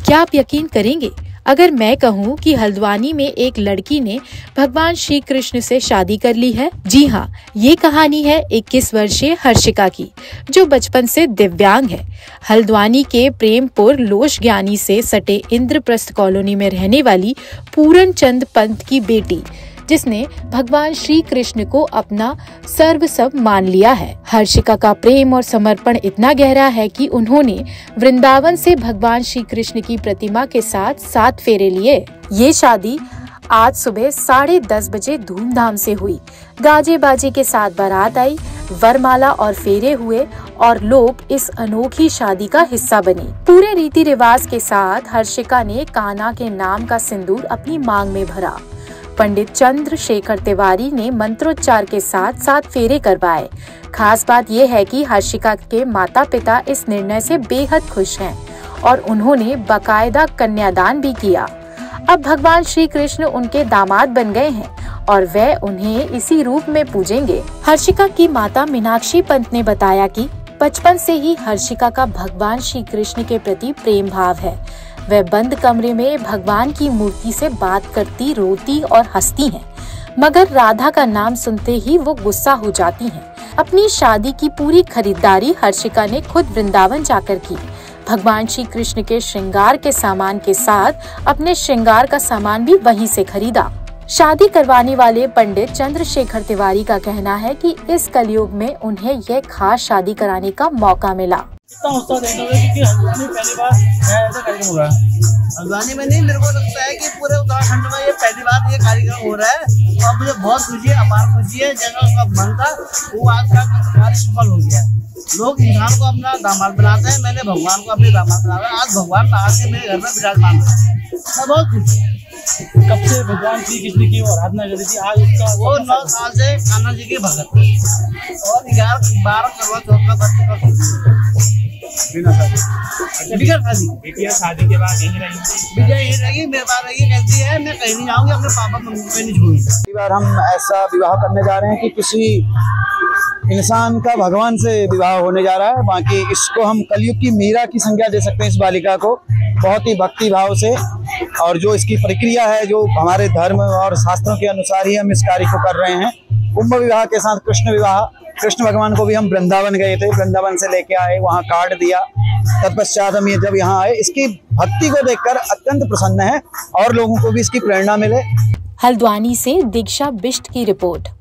क्या आप यकीन करेंगे अगर मैं कहूँ कि हल्द्वानी में एक लड़की ने भगवान श्री कृष्ण से शादी कर ली है? जी हाँ, ये कहानी है 21 वर्षीय हर्षिका की, जो बचपन से दिव्यांग है। हल्द्वानी के प्रेमपुर लोश ज्ञानी से सटे इंद्रप्रस्थ कॉलोनी में रहने वाली पूरन चंद पंत की बेटी, जिसने भगवान श्री कृष्ण को अपना सर्वस्व मान लिया है। हर्षिका का प्रेम और समर्पण इतना गहरा है कि उन्होंने वृंदावन से भगवान श्री कृष्ण की प्रतिमा के साथ 7 फेरे लिए। ये शादी आज सुबह 10:30 बजे धूमधाम से हुई। गाजे बाजे के साथ बारात आई, वरमाला और फेरे हुए और लोग इस अनोखी शादी का हिस्सा बने। पूरे रीति रिवाज के साथ हर्षिका ने कान्हा के नाम का सिंदूर अपनी मांग में भरा। पंडित चंद्रशेखर तिवारी ने मंत्रोच्चार के साथ 7 फेरे करवाए। खास बात यह है कि हर्षिका के माता पिता इस निर्णय से बेहद खुश हैं और उन्होंने बाकायदा कन्यादान भी किया। अब भगवान श्री कृष्ण उनके दामाद बन गए हैं और वे उन्हें इसी रूप में पूजेंगे। हर्षिका की माता मीनाक्षी पंत ने बताया कि बचपन से ही हर्षिका का भगवान श्री कृष्ण के प्रति प्रेम भाव है। वह बंद कमरे में भगवान की मूर्ति से बात करती, रोती और हंसती हैं, मगर राधा का नाम सुनते ही वो गुस्सा हो जाती हैं। अपनी शादी की पूरी खरीदारी हर्षिका ने खुद वृंदावन जाकर की। भगवान श्री कृष्ण के श्रृंगार के सामान के साथ अपने श्रृंगार का सामान भी वहीं से खरीदा। शादी करवाने वाले पंडित चंद्रशेखर तिवारी का कहना है कि इस कलयुग में उन्हें यह खास शादी कराने का मौका मिला। इतना उत्साह देखते हुए कि हल्द्वानी पहली बार ऐसा कार्यक्रम हो रहा है। हल्द्वानी में नहीं, मेरे को लगता है कि पूरे उत्तराखंड में ये पहली बार ये कार्यक्रम हो रहा है और मुझे बहुत खुशी है, अपार खुशी है। जैसा उसका मन था वो आज का कार्य सफल हो गया। लोग इंसान को अपना दामाद बनाते हैं, मैंने भगवान को अपने दामाद बनाया। आज भगवान आज से मेरे घर में विराजमान है, मैं बहुत खुश हूँ। कब से भगवान श्री कृष्ण की आराधना करी थी? आज उसका वो 9 साल से कान्हा जी के भगत और 11-12 करवा चौथ का बिना शादी बिटिया शादी के बाद यही रहेगी, मेरे पास रही, कहती है मैं कहीं नहीं जाऊंगी, अपने पापा मम्मी को नहीं छोड़ूंगी। इस बार हम ऐसा विवाह करने जा रहे हैं कि किसी इंसान का भगवान से विवाह होने जा रहा है। बाकी इसको हम कलयुग की मीरा की संज्ञा दे सकते हैं। इस बालिका को बहुत ही भक्ति भाव से, और जो इसकी प्रक्रिया है जो हमारे धर्म और शास्त्रों के अनुसार ही हम इस कार्य को कर रहे हैं। कुंभ विवाह के साथ कृष्ण विवाह, कृष्ण भगवान को भी हम वृंदावन गए थे, वृंदावन से लेके आए, वहाँ कार्ड दिया। तत्पश्चात हम ये जब यहाँ आए, इसकी भक्ति को देखकर अत्यंत प्रसन्न है और लोगों को भी इसकी प्रेरणा मिले। हल्द्वानी से दीक्षा बिष्ट की रिपोर्ट।